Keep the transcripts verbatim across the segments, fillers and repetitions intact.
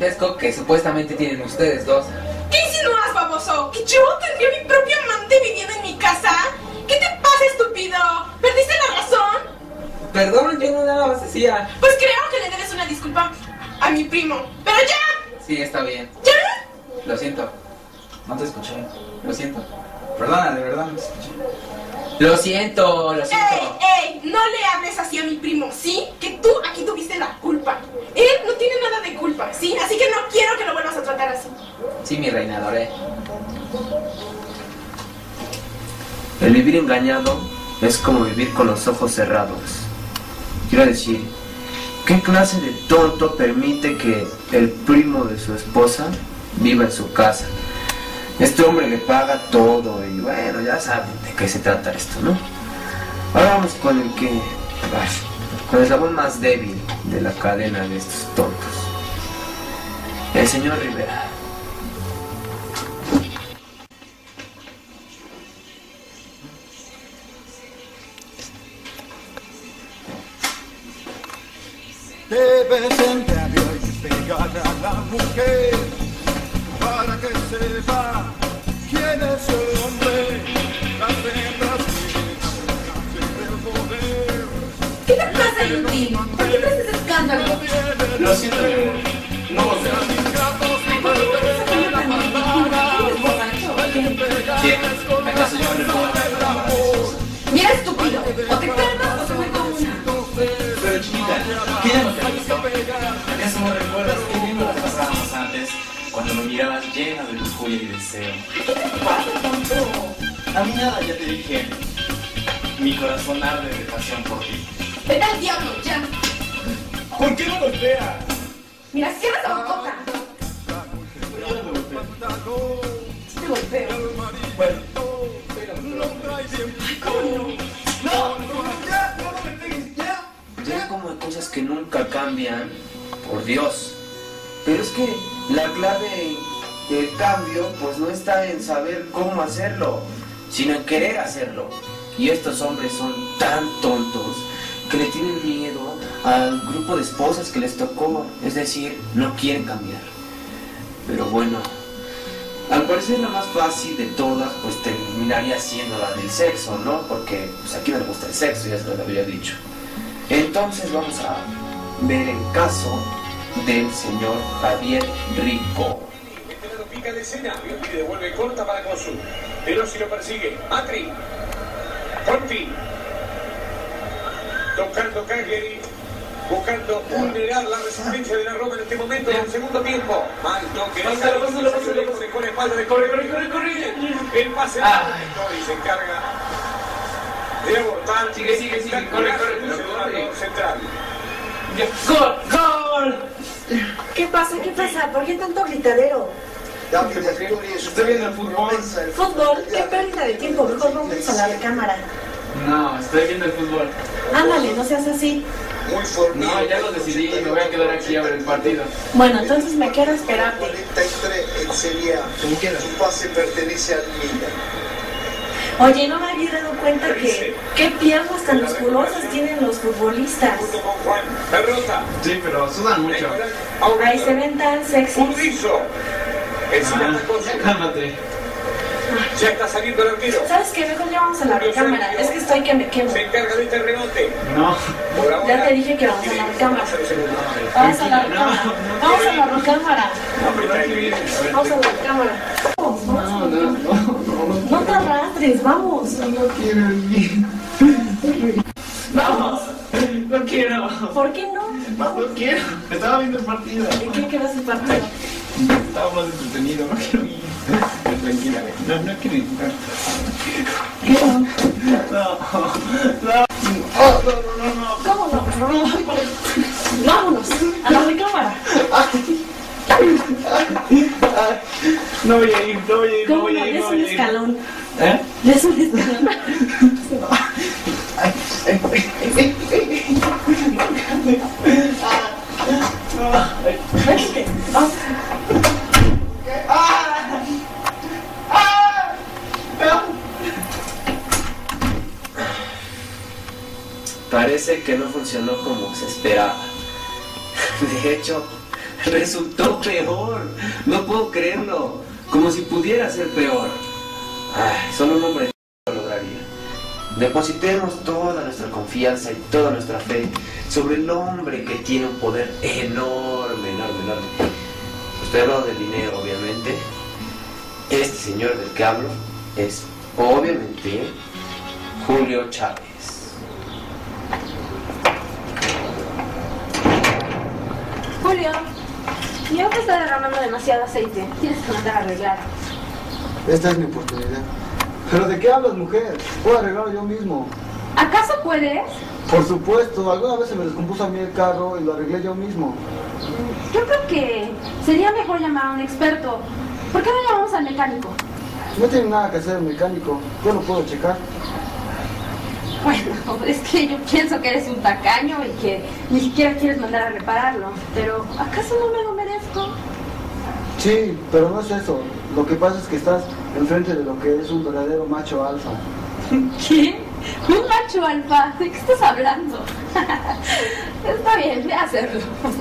que supuestamente tienen ustedes dos. ¿Qué insinúas, baboso? ¿Que yo tendría mi propio amante viviendo en mi casa? ¿Qué te pasa, estúpido? ¿Perdiste la razón? Perdón, yo no nada más decía. Pues creo que le debes una disculpa a mi primo. ¡Pero ya! Sí, está bien. ¿Ya? Lo siento. No te escuché. Lo siento. Perdona, de verdad no te escuché. Lo siento, lo siento. ¡Ey, ey! No le hables así a mi primo, ¿sí? Que tú aquí tuviste la culpa. Él no tiene nada de culpa, ¿sí? Así que no quiero que lo vuelvas a tratar así. Sí, mi reina, Lore. El vivir engañado es como vivir con los ojos cerrados. Quiero decir, ¿qué clase de tonto permite que el primo de su esposa viva en su casa? Este hombre le paga todo y bueno, ya saben de qué se trata esto, ¿no? Ahora vamos con el que... ay, con el eslabón más débil de la cadena de estos tontos. El señor Rivera. Debes entrar y pegar a la mujer para que sepa quién es el hombre. Las hembras tienen el poder. ¿Qué te pasa, inútil? ¿Por qué haces escándalo? Lo siento, mi amor. No volverá. ¿Quién? ¿Acaso yo me recuerdo? Mira, estúpido. O te calmas o te voy con una. Pero chiquita, ¿qué ya no te gustó? ¿Acaso no recuerdas qué bien nos las pasábamos antes? Cuando me mirabas llena de lujuria y deseo. ¿Qué te pasa, tonto? A mí nada, ya te dije. Mi corazón arde de pasión por ti. Vete al diablo, ya. ¿Por qué no golpeas? Mira, cierra esa bocota. Yo no me golpeo. Sí te golpeo. Bueno, Ay, ¿cómo no? ¡no! ¡Ya! ¡No, no me pegues! ¡Ya! Ya como hay cosas que nunca cambian, por Dios. Pero es que la clave del cambio pues no está en saber cómo hacerlo, sino en querer hacerlo. Y estos hombres son tan tontos que le tienen miedo al grupo de esposas que les tocó, es decir, no quieren cambiar. Pero bueno, al parecer la más fácil de todas pues terminaría siendo la del sexo, ¿no? Porque pues aquí no le gusta el sexo, ya se lo había dicho. Entonces vamos a ver el caso del señor Javier Rico. Este pica de escenario y devuelve corta para Kosu. Pero si lo persigue, Atri. Conti. Tocando Cagliari. Buscando vulnerar la resistencia de la Roma en este momento del segundo tiempo. Mal toque. Pásalo, pásalo, pásalo. Con espalda de corre, corre, corre, corre. El pase y se encarga de abortar. Sigue, sigue, sigue. Corre, corre, corre. Central. ¡Gol! ¡Gol! ¿Qué pasa? ¿Qué pasa? ¿Por qué tanto gritadero? Estoy viendo el fútbol. Fútbol, qué pérdida de tiempo. Mejor vamos a la recámara. No, estoy viendo el fútbol. Ándale, no seas así. No, ya lo decidí, me voy a quedar aquí a ver el partido. Bueno, entonces me quedo a esperarte. ¿Cómo quieras? Su pase pertenece al Milan. Oye, no me había dado cuenta que qué piernas tan musculosas tienen los futbolistas. Junto con Juan. Derrota. Sí, pero sudan mucho. Ahí se ven tan sexy. Un rizo. Encima de Kosu. Cálmate. Ya está saliendo el arquero. ¿Sabes qué? Mejor ya vamos a la recámara. Es que estoy que me quemo. Se encarga de este rebote. No. Por ahora, Ya te dije que vamos a la recámara. Vamos a la recámara. Vamos a la recámara. Vamos a la recámara. Vamos, No, vamos. no, no, no. No te arrastres, vamos. No quiero ir. Vamos. No quiero. ¿Por qué no? No, no quiero. Estaba viendo el partido. ¿De qué quedas el partido? Estaba más entretenido. No quiero ir. Tranquila, no, no quiero ir. ¿Qué no? No, no. Oh, no, no, no, no. ¿Cómo no? Vámonos a la recámara. No voy a ir, no voy a ir, no ¿Cómo voy no? a ir. Es no un voy a ir. escalón. ¿Eh? Es un escalón. Vete. Vamos. Parece que no funcionó como se esperaba. De hecho, resultó peor. No puedo creerlo. Como si pudiera ser peor. Ay, solo un hombre lo lograría. Depositemos toda nuestra confianza y toda nuestra fe sobre el hombre que tiene un poder enorme, enorme, enorme. Estoy hablando de dinero, obviamente. Este señor del que hablo es, obviamente, Julio Chávez. Julio, mi auto está derramando demasiado aceite. Tienes que mandar a arreglar. Esta es mi oportunidad. ¿Pero de qué hablas, mujer? Puedo arreglarlo yo mismo. ¿Acaso puedes? Por supuesto, alguna vez se me descompuso a mí el carro y lo arreglé yo mismo. Yo creo que sería mejor llamar a un experto. ¿Por qué no llamamos al mecánico? No tiene nada que hacer el mecánico, yo lo puedo checar. Bueno, es que yo pienso que eres un tacaño y que ni siquiera quieres mandar a repararlo. Pero, ¿acaso no me lo merezco? Sí, pero no es eso. Lo que pasa es que estás enfrente de lo que es un verdadero macho alfa. ¿Qué? ¿Un macho alfa? ¿De qué estás hablando? Está bien, ve a hacerlo.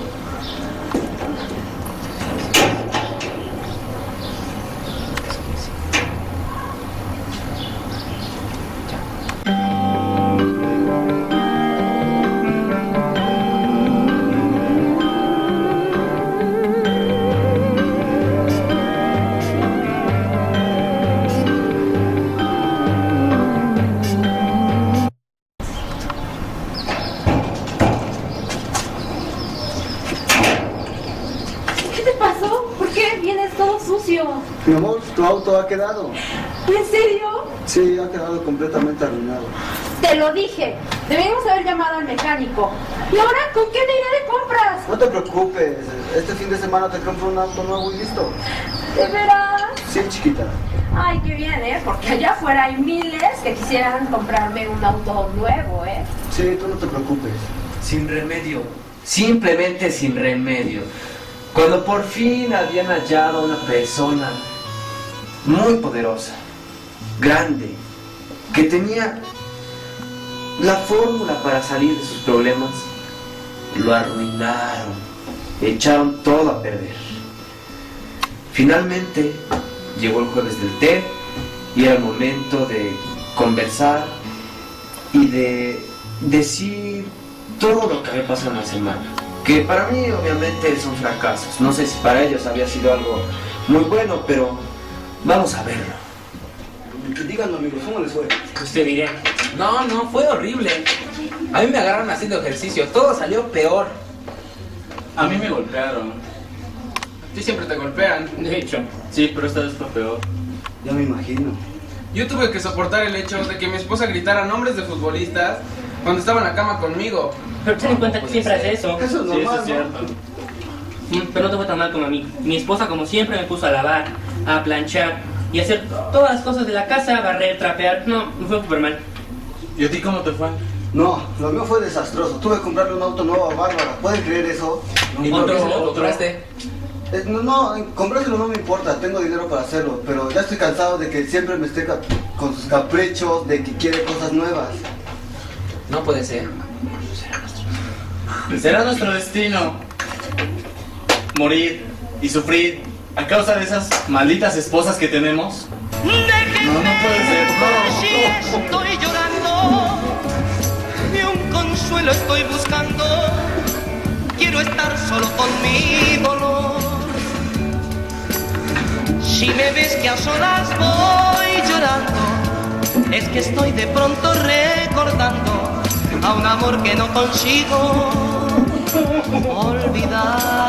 Mi amor, tu auto ha quedado. ¿En serio? Sí, ha quedado completamente arruinado. Te lo dije. Debimos haber llamado al mecánico. ¿Y ahora con qué me iré de compras? No te preocupes. Este fin de semana te compro un auto nuevo y listo. ¿De veras? Sí, chiquita. Ay, qué bien, ¿eh? Porque allá afuera hay miles que quisieran comprarme un auto nuevo, ¿eh? Sí, tú no te preocupes. Sin remedio. Simplemente sin remedio. Cuando por fin habían hallado a una persona muy poderosa, grande, que tenía la fórmula para salir de sus problemas, lo arruinaron, echaron todo a perder. Finalmente llegó el jueves del té y era el momento de conversar y de decir todo lo que había pasado en la semana. Que para mí obviamente son fracasos. No sé si para ellos había sido algo muy bueno, pero vamos a verlo. Díganme, amigos, ¿cómo les fue? Pues te diré. No, no, fue horrible. A mí me agarraron haciendo ejercicio. Todo salió peor. A mí me golpearon. A ti siempre te golpean. De hecho, sí, pero esta vez fue peor. Ya me imagino. Yo tuve que soportar el hecho de que mi esposa gritara nombres de futbolistas cuando estaba en la cama conmigo. Pero ten en cuenta que siempre hace eso. Eso es normal, Sí, eso es ¿no? cierto. Mm, Pero no te fue tan mal como a mí. Mi esposa, como siempre, me puso a lavar, a planchar y a hacer todas las cosas de la casa, barrer, trapear. No, me fue súper mal. ¿Y a ti cómo te fue? No, lo mío fue desastroso. Tuve que comprarle un auto nuevo a Bárbara. ¿Pueden creer eso? ¿Y por qué se lo otro. compraste? Eh, no, no, comprárselo no me importa. Tengo dinero para hacerlo. Pero ya estoy cansado de que siempre me esté ca- con sus caprichos, de que quiere cosas nuevas. No puede ser. Será nuestro destino morir y sufrir a causa de esas malditas esposas que tenemos. No, no puede ser. Si estoy llorando, ni un consuelo estoy buscando. Quiero estar solo con mi dolor. Si me ves que a solas voy llorando, es que estoy de pronto recordando a un amor que no consigo olvidar.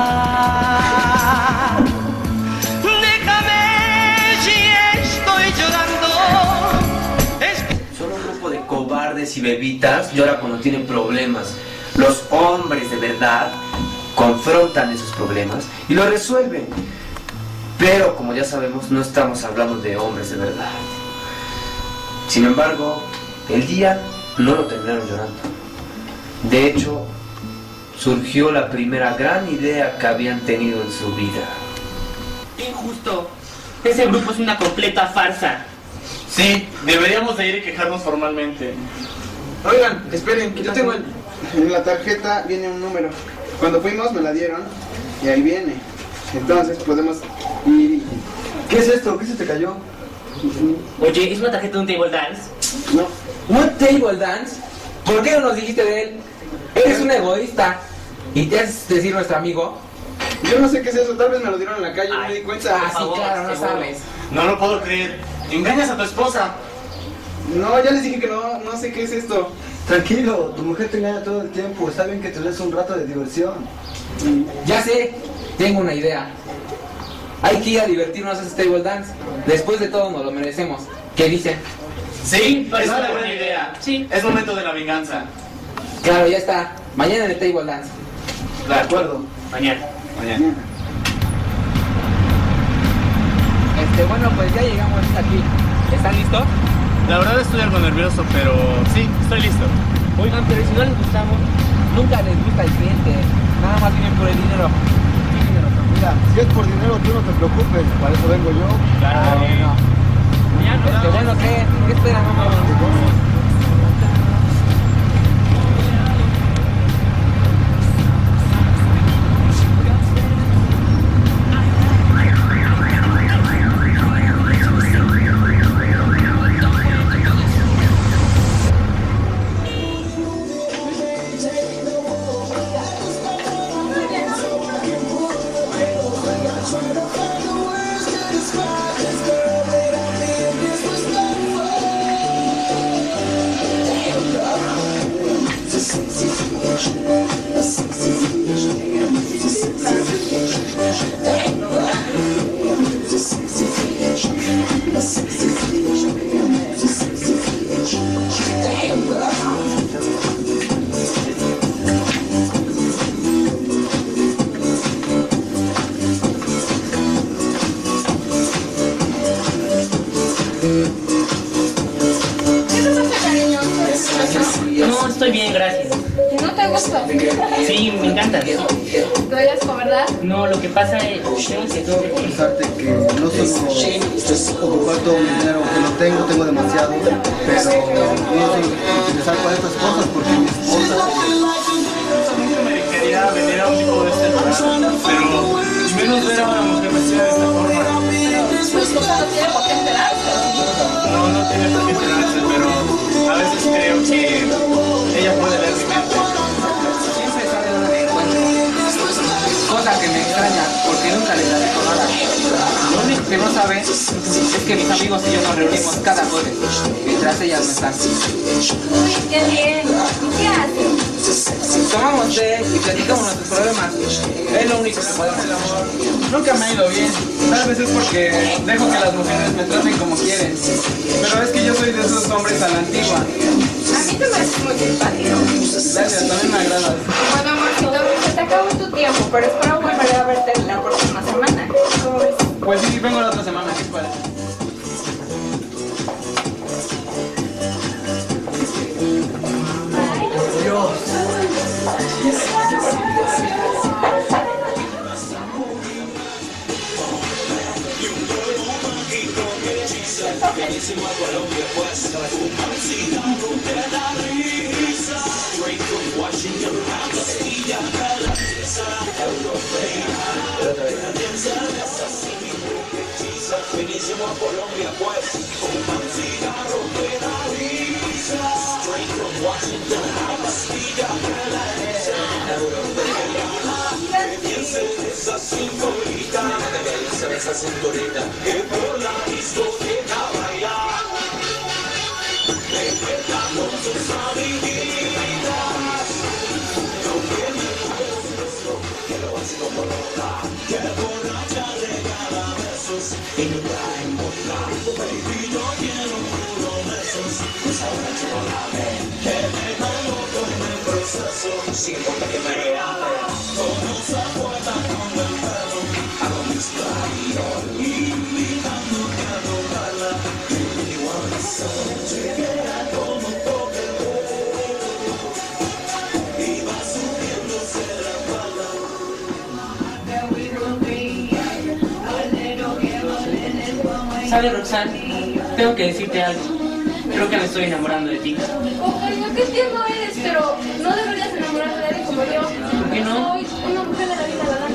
Déjame si estoy llorando. Es que... Solo un grupo de cobardes y bebitas llora cuando tienen problemas. Los hombres de verdad confrontan esos problemas y lo resuelven. Pero como ya sabemos, no estamos hablando de hombres de verdad. Sin embargo, el día no lo terminaron llorando. De hecho, surgió la primera gran idea que habían tenido en su vida. Injusto. Ese grupo es una completa farsa. Sí, deberíamos de ir y quejarnos formalmente. Oigan, esperen, yo tengo el... En la tarjeta viene un número. Cuando fuimos me la dieron y ahí viene. Entonces podemos ir y... ¿Qué es esto? ¿Qué se te cayó? Oye, ¿es una tarjeta de un table dance? No. ¿Un table dance? ¿Por qué no nos dijiste de él? Eres un egoísta. ¿Y te haces decir nuestro amigo? Yo no sé qué es eso, tal vez me lo dieron en la calle y no me di cuenta. Ah, sí, claro, no sabes. No lo puedo creer. Engañas a tu esposa. No, ya les dije que no, no sé qué es esto. Tranquilo, tu mujer te engaña todo el tiempo. Está bien que te des un rato de diversión. Ya sé, tengo una idea. Hay que ir a divertirnos a ese table dance. Después de todo nos lo merecemos. ¿Qué dicen? Sí, es una buena idea. Sí. Es momento de la venganza. Claro, ya está. Mañana en el table dance. De acuerdo. Mañana. Mañana. Este, bueno, pues ya llegamos hasta aquí. ¿Están listos? La verdad estoy algo nervioso, pero sí, estoy listo. Oigan, pero si no les gustamos, Nunca les gusta el cliente. Nada más vienen por el dinero. Mira, si es por dinero, tú no te preocupes. Para eso vengo yo. Ah, bueno. Este, bueno, ¿qué? ¿Qué esperan? Vamos. No, estoy bien, gracias. ¿No te gusta? Sí, me encanta. ¿No hay asco, verdad? No, lo que pasa es tengo que tengo que Pensarte que no solo ocupar todo mi dinero, que lo tengo, tengo demasiado, pero no solo utilizar para estas cosas porque mi esposa... Nunca me quería venir a un tipo de este lugar, pero y menos ver a una mujer vestida de esta forma. Tu esposa no tiene por qué enterarse. No, no tiene por qué enterarse, pero a veces creo que ella puede leer mi mente. Siempre sale una de encuentro. Cosa que me extraña, porque nunca les platico nada. Lo único que no saben es que mis amigos y yo nos reunimos cada jueves, mientras ellas no están. Uy, qué bien. ¿Y qué hacen? Tomamos té y platicamos nuestros problemas. Es lo único que podemos hacer. Nunca me ha ido bien. Tal vez es porque dejo que las mujeres me traten como quieren. Pero es que yo soy de esos hombres a la antigua. A mí te me haces muy simpático. Gracias, también me agradas. Bueno, amorcito, se te acabó tu tiempo, pero espero volver a verte la próxima semana. ¿Cómo ves? Pues sí, vengo la otra semana, ¿qué parece? Finísimo a Colombia, pues, un cigarro de la risa, straight from Washington a Castilla, la europea, que piense esa cinturita, que piense esa cinturita, que por la discoteca bailar, despertando sus amiguitas, no tiene besos, que lo vacilo por otra, que borracha regala besos, y no traen vodka, baby, yo quiero puro besos, pues ahora chocolate, que me caigo con el proceso, sin importa que me levante, con esa puerta con el pelo, hago mis traídos, invitándote a tocarla, igual se queda como toque, y va subiéndose la espalda. ¿Sabes, Roxanne? Tengo que decirte algo. Creo que me estoy enamorando de ti. Oiga, qué tierno eres, pero no deberías enamorarte de él como yo. ¿Por qué no? Soy una mujer de la vida galante.